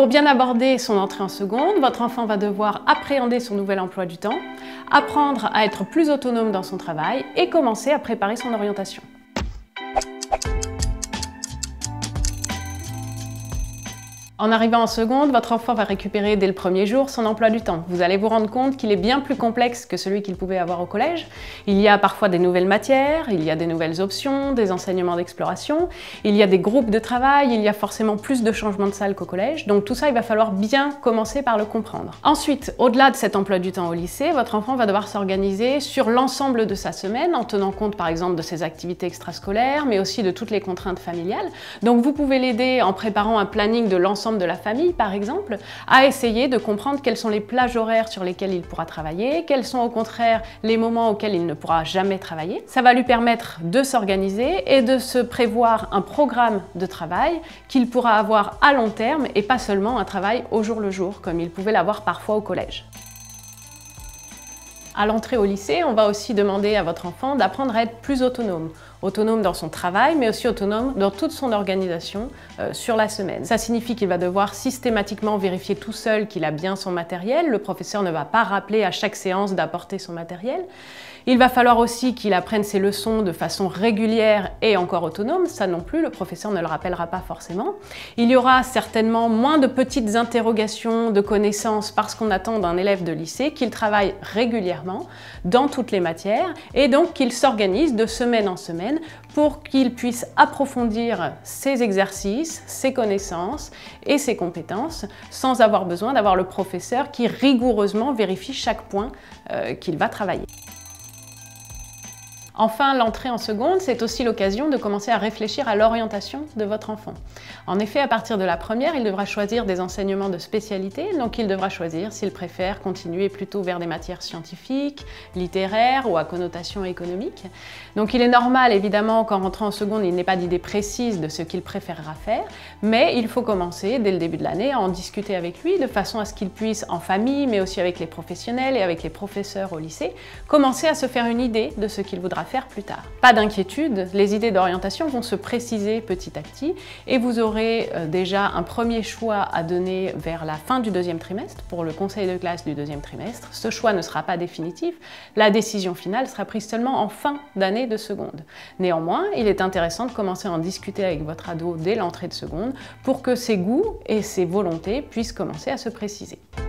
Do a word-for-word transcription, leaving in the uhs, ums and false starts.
pour bien aborder son entrée en seconde, votre enfant va devoir appréhender son nouvel emploi du temps, apprendre à être plus autonome dans son travail et commencer à préparer son orientation. En arrivant en seconde, votre enfant va récupérer dès le premier jour son emploi du temps. Vous allez vous rendre compte qu'il est bien plus complexe que celui qu'il pouvait avoir au collège. Il y a parfois des nouvelles matières, il y a des nouvelles options, des enseignements d'exploration, il y a des groupes de travail, il y a forcément plus de changements de salle qu'au collège. Donc tout ça, il va falloir bien commencer par le comprendre. Ensuite, au-delà de cet emploi du temps au lycée, votre enfant va devoir s'organiser sur l'ensemble de sa semaine en tenant compte par exemple de ses activités extrascolaires, mais aussi de toutes les contraintes familiales. Donc vous pouvez l'aider en préparant un planning de l'ensemble de la famille, par exemple, à essayer de comprendre quelles sont les plages horaires sur lesquelles il pourra travailler, quels sont au contraire les moments auxquels il ne pourra jamais travailler. Ça va lui permettre de s'organiser et de se prévoir un programme de travail qu'il pourra avoir à long terme et pas seulement un travail au jour le jour, comme il pouvait l'avoir parfois au collège. À l'entrée au lycée, on va aussi demander à votre enfant d'apprendre à être plus autonome. Autonome dans son travail, mais aussi autonome dans toute son organisation euh, sur la semaine. Ça signifie qu'il va devoir systématiquement vérifier tout seul qu'il a bien son matériel. Le professeur ne va pas rappeler à chaque séance d'apporter son matériel. Il va falloir aussi qu'il apprenne ses leçons de façon régulière et encore autonome. Ça non plus, le professeur ne le rappellera pas forcément. Il y aura certainement moins de petites interrogations de connaissances parce qu'on attend d'un élève de lycée qu'il travaille régulièrement dans toutes les matières et donc qu'il s'organise de semaine en semaine pour qu'il puisse approfondir ses exercices, ses connaissances et ses compétences sans avoir besoin d'avoir le professeur qui rigoureusement vérifie chaque point euh, qu'il va travailler. Enfin, l'entrée en seconde, c'est aussi l'occasion de commencer à réfléchir à l'orientation de votre enfant. En effet, à partir de la première, il devra choisir des enseignements de spécialité, donc il devra choisir s'il préfère continuer plutôt vers des matières scientifiques, littéraires ou à connotation économique. Donc il est normal, évidemment, qu'en rentrant en seconde, il n'ait pas d'idée précise de ce qu'il préférera faire, mais il faut commencer, dès le début de l'année, à en discuter avec lui, de façon à ce qu'il puisse, en famille, mais aussi avec les professionnels et avec les professeurs au lycée, commencer à se faire une idée de ce qu'il voudra faire plus tard. Pas d'inquiétude, les idées d'orientation vont se préciser petit à petit et vous aurez euh, déjà un premier choix à donner vers la fin du deuxième trimestre pour le conseil de classe du deuxième trimestre. Ce choix ne sera pas définitif, la décision finale sera prise seulement en fin d'année de seconde. Néanmoins, il est intéressant de commencer à en discuter avec votre ado dès l'entrée de seconde pour que ses goûts et ses volontés puissent commencer à se préciser.